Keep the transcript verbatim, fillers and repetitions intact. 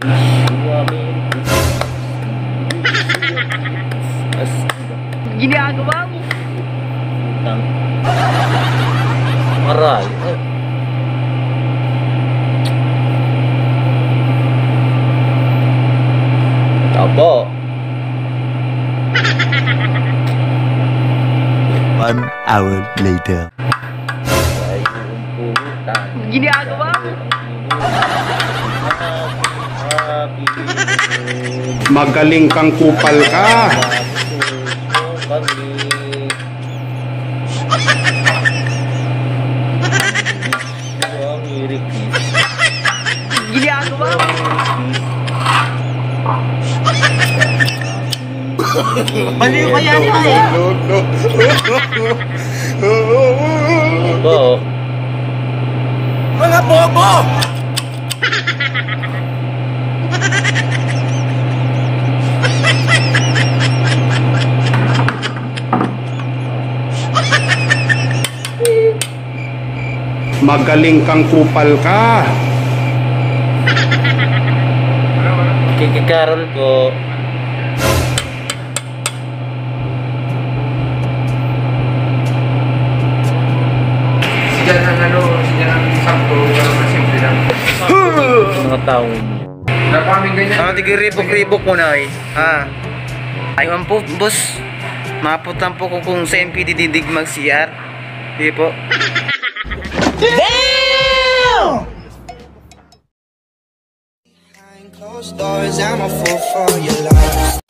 Ginagawa mo? Aray. Opo. One hour later. Ginagawa mo? Magaling kang kupal ka. Ginagawa mo? Baliw kaya nila eh. Opo. Mga bobo! Magaling kang kupal ka. Kikikarol po. Siya ng ano, siya ng sakto, pero simple lang. Mga taong. Napaming ganyan. Ano, tigiribok-ribok mo na eh. Ha? Ayun po, boss. Maputan po ko kung sa M P D didig mag-C R. Di po. Damn! Closed doors, I'm a fool for your love.